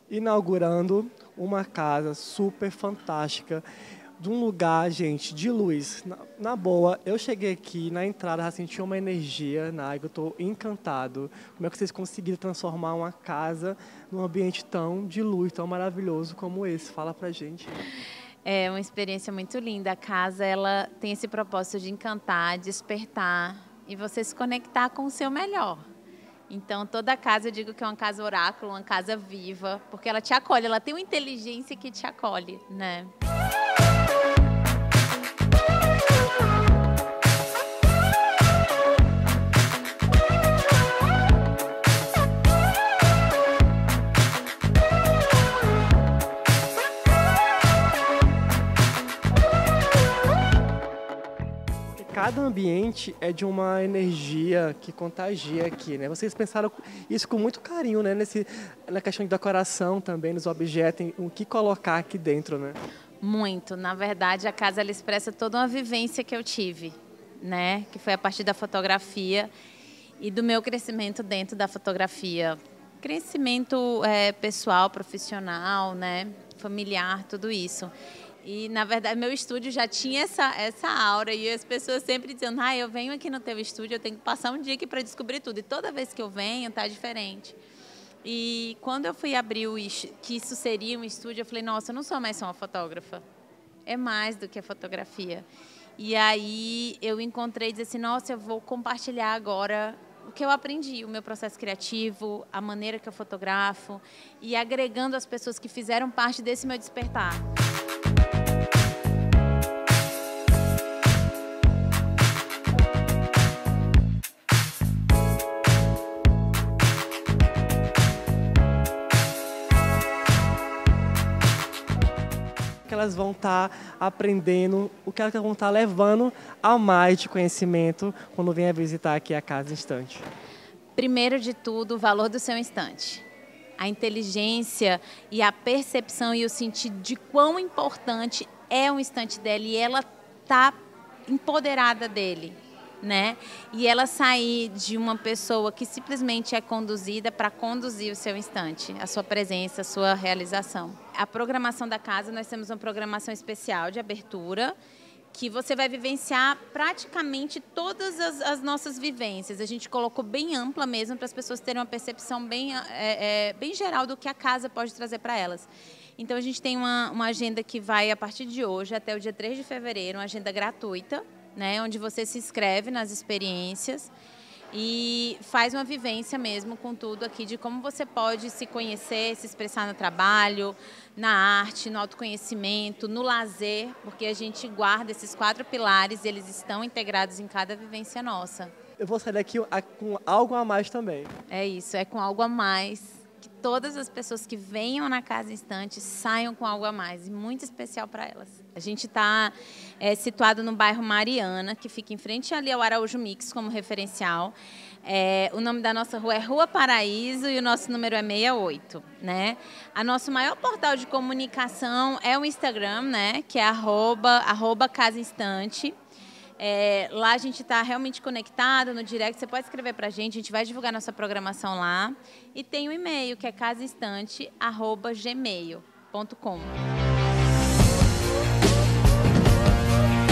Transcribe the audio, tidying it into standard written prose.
inaugurando uma casa super fantástica, de um lugar, gente, de luz. Na boa, eu cheguei aqui, na entrada, já senti uma energia na água, eu estou encantado. Como é que vocês conseguiram transformar uma casa num ambiente tão de luz, tão maravilhoso como esse? Fala pra gente. É uma experiência muito linda. A casa, ela tem esse propósito de encantar, despertar e você se conectar com o seu melhor. Então, toda casa, eu digo que é uma casa oráculo, uma casa viva, porque ela te acolhe, ela tem uma inteligência que te acolhe, né? Cada ambiente é de uma energia que contagia aqui, né? Vocês pensaram isso com muito carinho, né? Na questão de decoração também, nos objetos, o que colocar aqui dentro, né? Muito. Na verdade, a casa ela expressa toda uma vivência que eu tive, né? Que foi a partir da fotografia e do meu crescimento dentro da fotografia. Crescimento pessoal, profissional, né? Familiar, tudo isso. E, na verdade, meu estúdio já tinha essa aura e as pessoas sempre dizendo, eu venho aqui no teu estúdio, eu tenho que passar um dia aqui para descobrir tudo. E toda vez que eu venho, tá diferente. E quando eu fui abrir que isso seria um estúdio, eu falei, nossa, eu não sou mais só uma fotógrafa. É mais do que a fotografia. E aí eu encontrei e disse assim, nossa, eu vou compartilhar agora o que eu aprendi, o meu processo criativo, a maneira que eu fotografo e agregando as pessoas que fizeram parte desse meu despertar. Que elas vão estar aprendendo, o que elas vão estar levando a mais de conhecimento quando vêm visitar aqui a Casa Instante. Primeiro de tudo, o valor do seu instante. A inteligência e a percepção e o sentido de quão importante é o instante dela e ela está empoderada dele, né? E ela sair de uma pessoa que simplesmente é conduzida para conduzir o seu instante, a sua presença, a sua realização. A programação da casa, nós temos uma programação especial de abertura, que você vai vivenciar praticamente todas as nossas vivências. A gente colocou bem ampla mesmo para as pessoas terem uma percepção bem geral do que a casa pode trazer para elas. Então, a gente tem uma agenda que vai, a partir de hoje, até o dia 3 de fevereiro, uma agenda gratuita, né, onde você se inscreve nas experiências e faz uma vivência mesmo com tudo aqui de como você pode se conhecer, se expressar no trabalho, na arte, no autoconhecimento, no lazer, porque a gente guarda esses 4 pilares e eles estão integrados em cada vivência nossa. Eu vou sair daqui com algo a mais também. É isso, é com algo a mais. Que todas as pessoas que venham na Casa Instante saiam com algo a mais, e muito especial para elas. A gente está situado no bairro Mariana, que fica em frente ali ao Araújo Mix, como referencial. O nome da nossa rua é Rua Paraíso e o nosso número é 68. Né? O nosso maior portal de comunicação é o Instagram, né? Que é @ Casa Instante. Lá a gente está realmente conectado no direct, você pode escrever para a gente vai divulgar nossa programação lá. E tem o e-mail, que é casainstante@gmail.com.